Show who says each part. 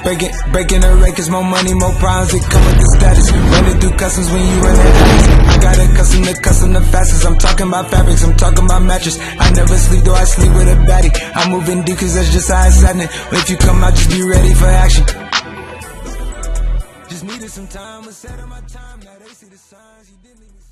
Speaker 1: Breaking the rate, cause more money, more problems, it come with the status. Running through customs when you run that ass. I got custom the fastest. I'm talking about fabrics, I'm talking about mattress. I never sleep, though I sleep with a baddie. I'm moving deep, cause that's just how it's happening. But if you come out, just be ready for action. Just needed some time, I set on my time, now they see the signs, you didn't even